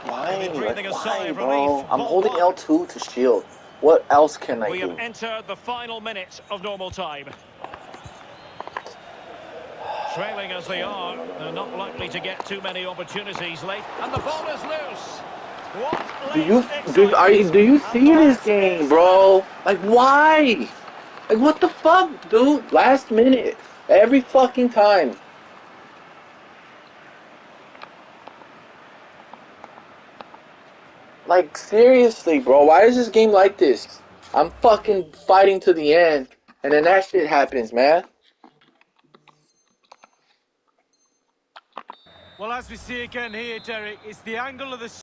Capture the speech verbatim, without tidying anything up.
Why? breathing Like, a sigh why, of relief. bro? I'm Ball holding one. L two to shield. What else can I We have do? entered the final minute of normal time. Trailing as they No, no, are, no, no, they're no, no, not no, no, likely to no. get too many opportunities late. And the ball is loose. What Do late you do are you excitement. do you And see the this match game, is on. bro? Like, why? Like, what the fuck, dude? Last minute, every fucking time. Like, seriously, bro, why is this game like this? I'm fucking fighting to the end, and then that shit happens, man. Well, as we see again here, Derek, it's the angle of the